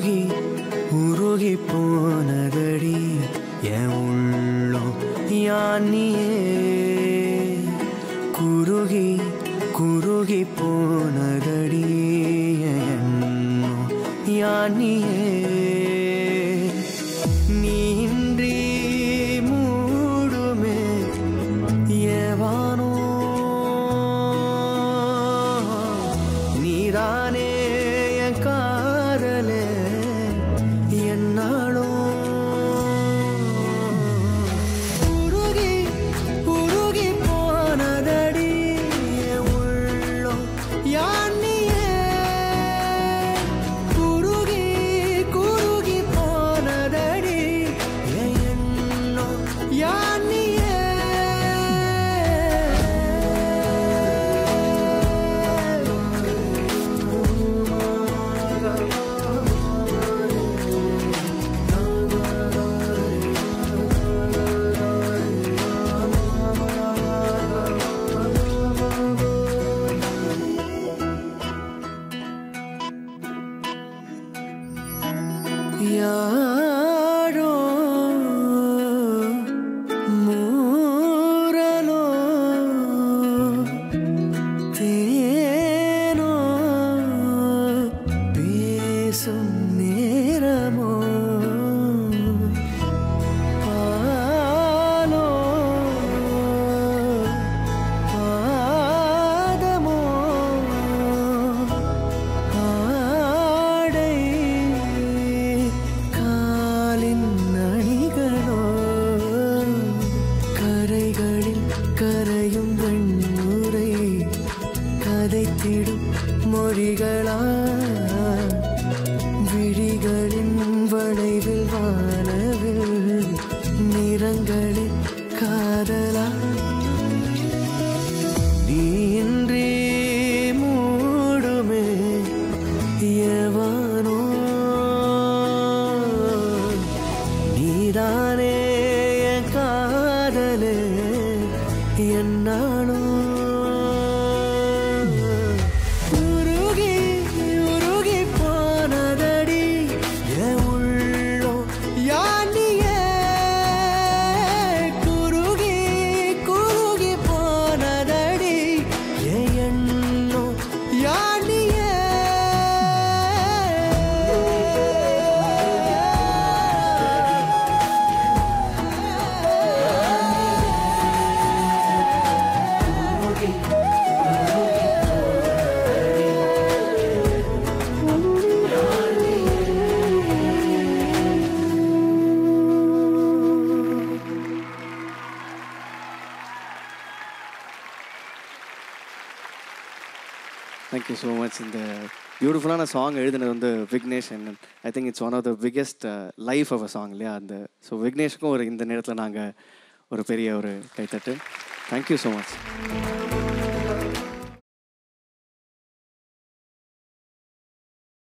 உருகி உருகி போனதடி என் உள்ளம் யானியே குருகி குருகி போனதடி என் எண்ணம் யானியே நீன்றி மூடுமே ஏவானோ நீதானே என் காதலே என்னாலும் உருகி உருகி போனதடி என் உள்ளம் யானியே குருகி குருகி போனதடி என் எண்ணம் யானியே யாரோ மூரலோ தேனோ பேசும் நேரமோ பாலோ பாதமோ ஆடை காலின் அணிகளோ கரைகளில் கரையும் வெண்முறை கதைத்திடும் மொழிகளா விழிகளின் வளைவில் வானவில் நிறங்களில் காதலா நீன்றி மூடுமே எவனோ நீதானே என் காதலே என்னாலும் உருகி உருகி போனதடி என் உள்ளம் யானியே குருகி குருகி போனதடி என் எண்ணம் யானியே Thank you so much. இந்த பியூட்டிஃபுல்லான சாங் எழுதினது வந்து Vignesh and I think it's one of the biggest life of a song இல்லையா அந்த ஸோ விக்னேஷுக்கும் ஒரு இந்த நேரத்தில் நாங்கள் ஒரு பெரிய ஒரு கைத்தட்டு தேங்க்யூ ஸோ மச்